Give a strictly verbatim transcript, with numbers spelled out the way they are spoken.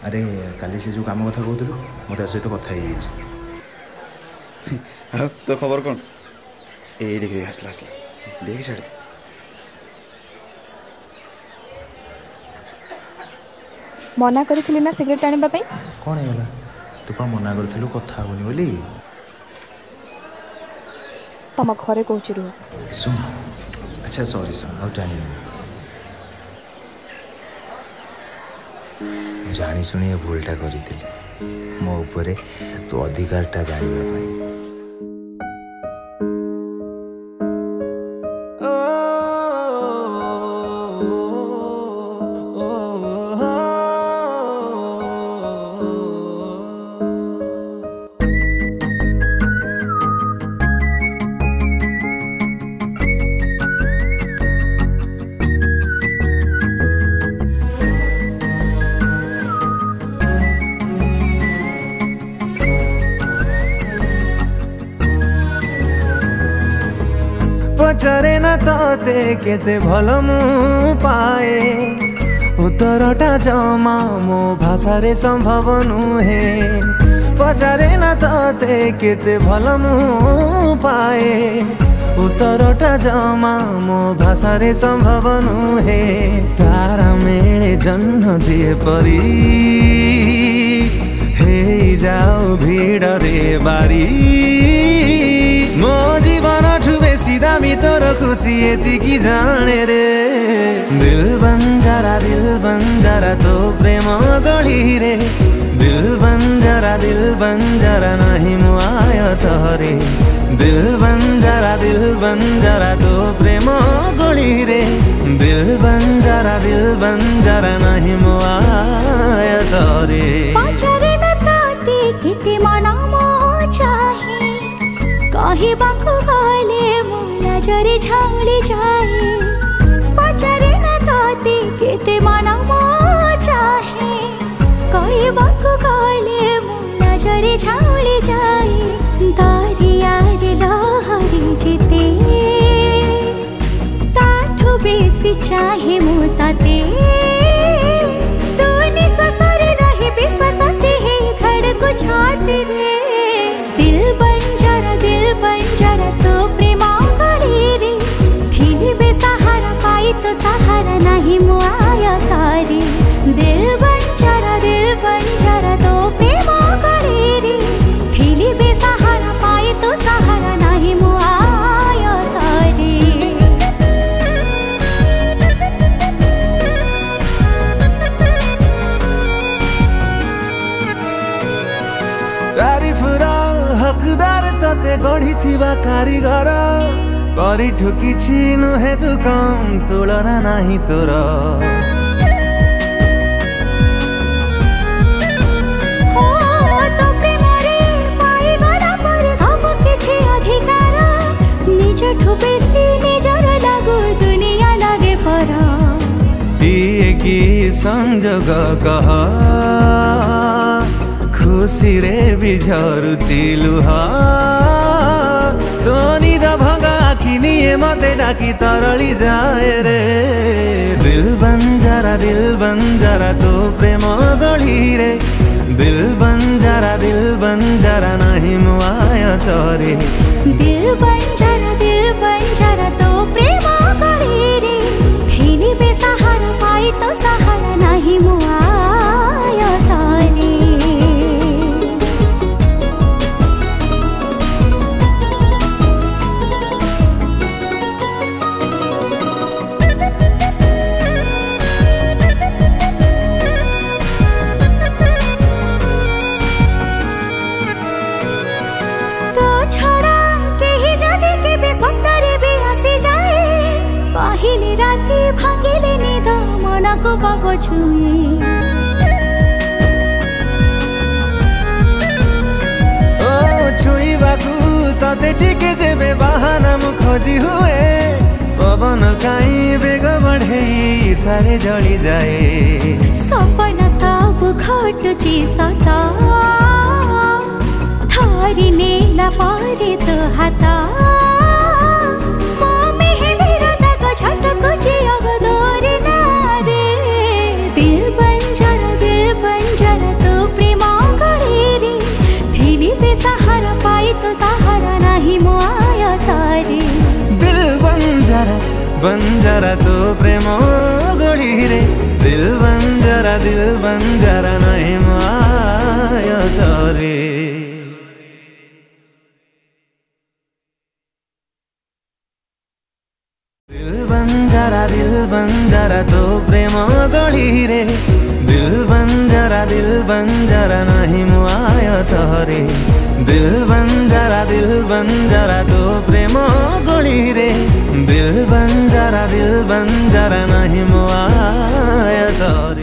अरे काली से जो काम कथा कहूलु मो ता सहित कथा ही तो खबर कौन ए देख देख हसला हसला देख छाड़ मना करी ना सिगरेट आने पाई कौन है तू पा मना करू कथा होनी बोली तुम घरे कौच रुह सुन अच्छा सॉरी सुन आउ जानी जानी शुणी भूलटा करी मो उपरे तो अधिकारटा जानिबा पचारे ना तोते केते भल मु पाए उत्तरटा जमा मो भाषारे संभव नुहे पचारे ना तोते केते भल मु पाए उत्तरटा जमा मो भाषारे संभव नुहे तारा मेले जन्म जे परी हे जाओ भीड़ रे बारी मो जीवन ठु बेसी दामी तोर खुशी यतिकी जाने रे दिल बंजारा दिल बंजारा तो प्रेम गढ़ी रे दिल बंजारा दिल बंजारा नहीं मुआय तोरे दिल बंजारा दिल बंजारा तो प्रेम गढ़ी रे दिल बंजारा दिल बंजारा नहीं मुआय तोरे पचारे न ताते केते मन मो चाहे कहबाकू गले मो लाजरे झाउली जाए पचारे न ताते केते मन मो चाहे कहबाकू गले मो लाजरे झाउली जाए दरियार लहरी जेते ताठू बेसी चाहे मो ताते तू निश्वास रे रही विश्वास ते हे धड़कू छाती रे दिल बंजारा दिल बंजारा तो प्रेम गढ़ी रे थिली बेसहारा पाई तो सहारा नहीं मुआया तारे दिल बंजारा दिल बंजारा तो प्रेम गढ़ी रे थिली बेसहारा पाई तो सहारा नहीं मुआया तारे तारीफ हकदार तते गढ़ी थिबा कारीगर करी ठुकी नुहे तू कम तुलना नहीं तोर तो प्रेम रे पाई गला पर सब किछि अधिकार निज ठु बेसी निजर लागू दुनिया लागे पर दिए की संजोग कह खुशी रे बिझरु चिलुहा तो निद भगा किनिए मते डाकी तरली जाए रे दिल बंजारा दिल बंजारा तो प्रेम गढ़ी रे दिल बंजारा दिल बंजारा नहीं मुआय तोरे दिल बंजारा दिल बंजारा तो प्रेम गढ़ी रे थिली बेसहारा पाई तो सहारा नहीं मुआय तारे पहिले राति भांगिले निद मनको पाप छुए ओ छुईबाकू तते टिके जेबे बाहाना मु खोजी हुए पवन काई बेग बढ़े ईर्षारे जली जाए सपना सब घटुची सता थरी नेला पारे तो हाता छटक जिया गदोरी नारे दिल बंजारा दिल बंजारा बंजारा बंजारा तो प्रेम गढ़ी रे दिल बंजारा दिल बंजारा नहीं माया तोरे दिल बंजारा दिल बंजारा तो प्रेम गढ़ी रे दिल बंजारा दिल बंजारा नहीं माया तोरे दिल बंजारा दिल बंजारा तो प्रेम गढ़ी रे दिल बंजारा दिल बंजारा नहीं माया तोरे।